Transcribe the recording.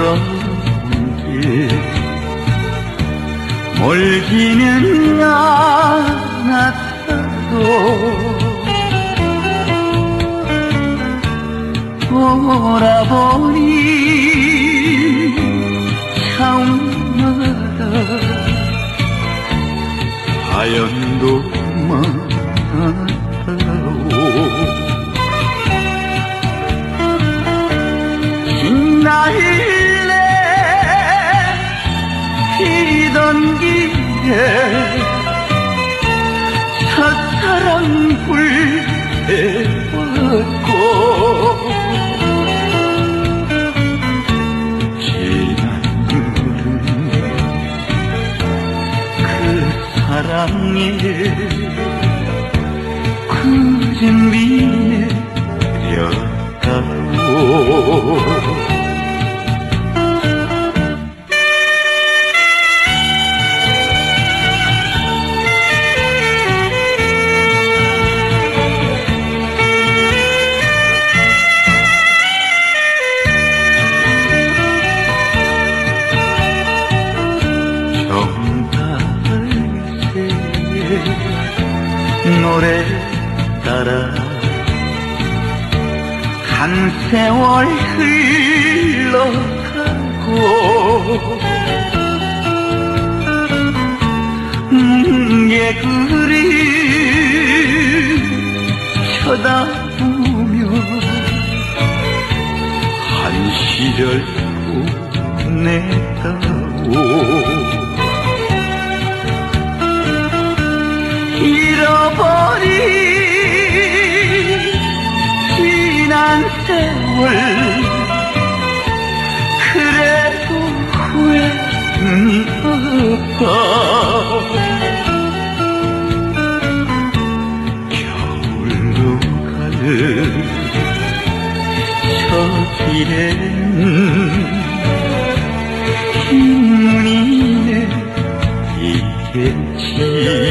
걸어온 길 멀기는 않았어도 돌아보니 차마다 하얀도 많았다오. 흰날래 피던 길에 첫사랑 불 태웠고 지난 물은 그 사랑에 굳은 비에 되었다고. 노래 따라 한 세월 흘러가고 뭉게 그리 쳐다보며 한 시절 보냈다오. 잃어버린 지난 세월 그래도 후회는 없어. 겨울로 가는 저 길에는 흰 눈이 내리겠지.